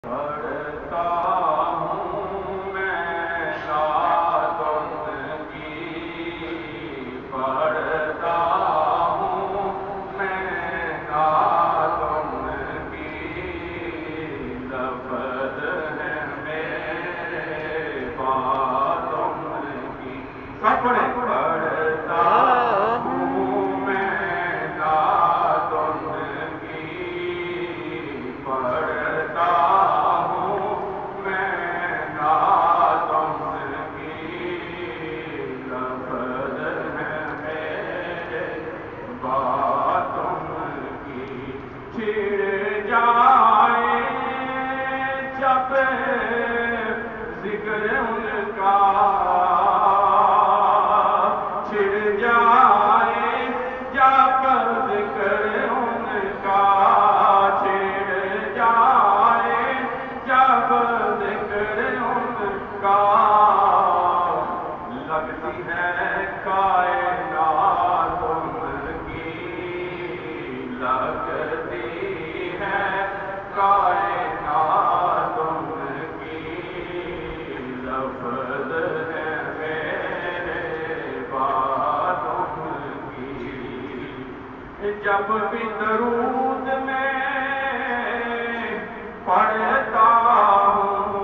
پڑھتا ہوں میں نعتوں کی، پڑھتا ہوں میں نعتوں کی، لفظ ہے میرے باتوں کی، سب پڑھیں۔ پڑھتا ہوں میں نعتوں کی، پڑھتا جب ذکر ان کا چھڑ جائے، جب ذکر ان کا چھڑ جائے، جب ذکر ان کا لگتی ہے کائنات ان کی، لگتی ہے کائنات ان کی، لفظ ہے میرے باتوں کی، جب بھی درود میں پڑھتا ہوں،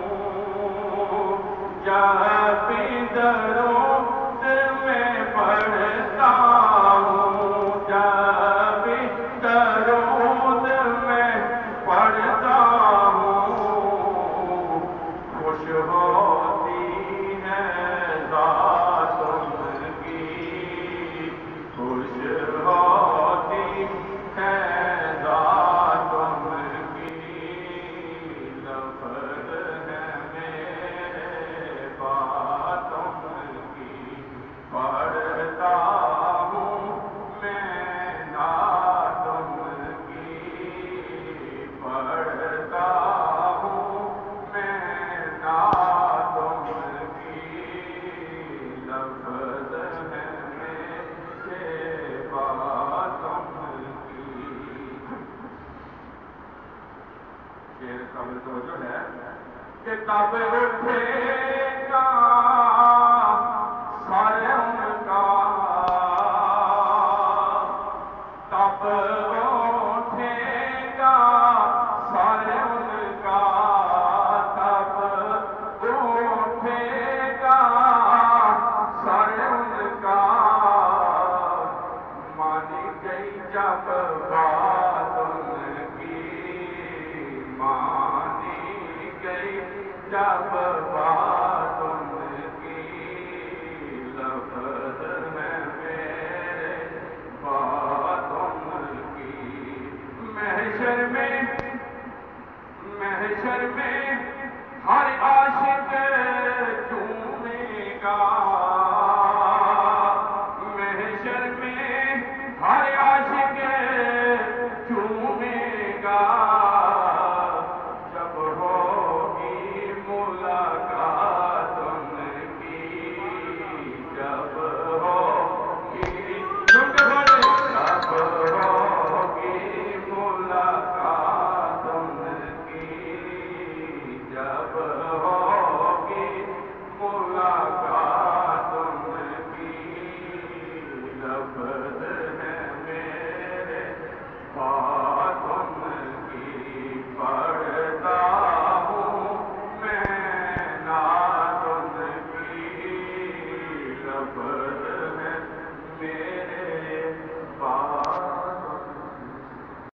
جب بھی درود میں پڑھتا ہوں، جب بھی درود میں پڑھتا ہوں، خوش ہوتی ہے ذات ان کی، خوش ہوتی ہے ذات ان کی، لفظ ہے میرے باتوں کی، پڑھتا ہوں میں نعتوں کی، پڑھتا ہوں میں نعتوں کی، لفظ ہے میرے باتوں کی۔ شعر قابل توجہ ہے کہ تب اٹھے گا سر ان کا، تب اٹھے گا سر ان کا، تب اٹھے گا سر ان کا، مانی گئی جب بات ان کی، مانی گئی جب بات ان کی، لفظ ہے میرے باتوں کی، محشر میں ہر عاشق چومے گا، محشر میں ہر عاشق چومے گا، جب ہوگی ملاقات ان کی، جب ہوگی جب ہوگی ملاقات ان کی، جب ہوگی ملاقات ان کی، لفظ ہے میرے باتوں کی، پڑھتا ہوں میں نعتوں کی، لفظ ہے میرے